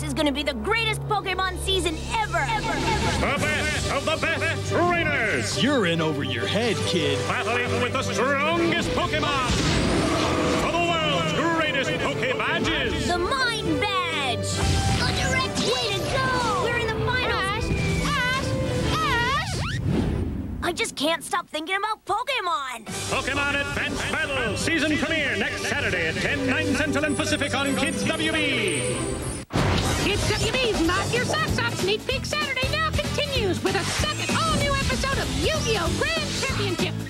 is gonna be the greatest Pokemon season ever! The best of the best trainers! You're in over your head, kid. Battling with the strongest Pokemon! For the world's greatest Pokebadges! The Mind Badge! The direct way to go! We're in the finals! Ash! I just can't stop thinking about Pokemon! Pokemon Advanced Battle season premiere next Saturday at 10, 9 Central and Pacific on KidsWB. KidsWB's Knock Your Socks Off Sneak Peek Saturday now continues with a second all-new episode of Yu-Gi-Oh! Grand Championship.